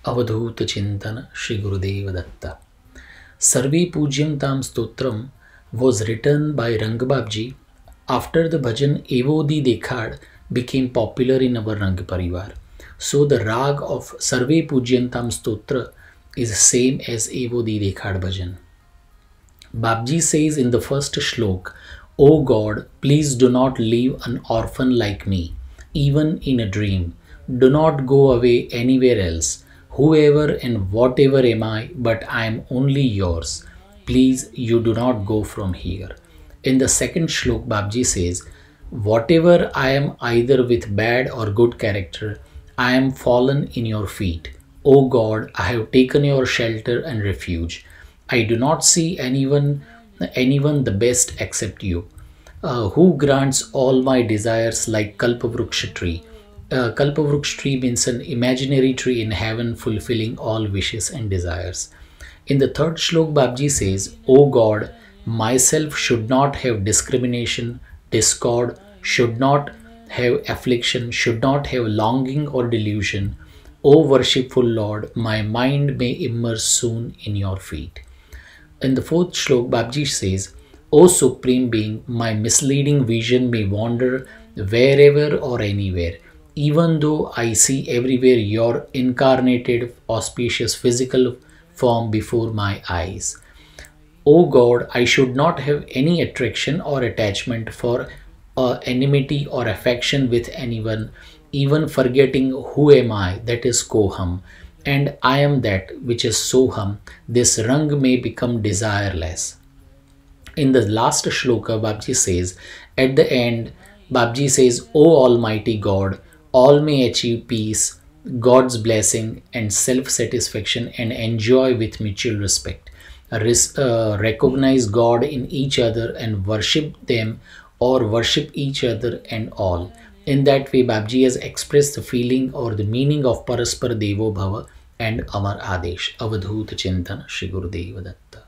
अवधूत चिंतन Shri Gurudev Datta. Sarve Pugyam Stotram was written by Rangbabji after the bhajan Evo Di Dekhad became popular in our Rang Parivar. So the rag of Sarve Pujyantam Stotra is same as Evo Di Dekhad bhajan. Babji says in the first shlok, O God, please do not leave an orphan like me, even in a dream. Do not go away anywhere else. Whoever and whatever am I, but I am only yours. Please, you do not go from here. In the second shlok, Babji says, whatever I am, either with bad or good character, I am fallen in your feet. O God, I have taken your shelter and refuge. I do not see anyone the best except you, who grants all my desires like Kalpavruksha tree. Kalpavruksha tree means an imaginary tree in heaven fulfilling all wishes and desires. In the third shlok, Babji says, O God, myself should not have discrimination, discord, should not have affliction, should not have longing or delusion. O worshipful Lord, my mind may immerse soon in your feet. In the fourth shlok, Babji says, O Supreme Being, my misleading vision may wander wherever or anywhere, even though I see everywhere your incarnated, auspicious physical form before my eyes. O God, I should not have any attraction or attachment for enmity or affection with anyone, even forgetting who am I, that is Koham, and I am that which is Soham. This Rang may become desireless. In the last shloka, Babji says, at the end, Babji says, O Almighty God, all may achieve peace, God's blessing and self-satisfaction and enjoy with mutual respect. Recognize God in each other and worship them or worship each other and all. In that way, Babji has expressed the feeling or the meaning of Paraspar Devo Bhava and Amar Adesh. Avadhut Chintan Shri Gurudev Datta.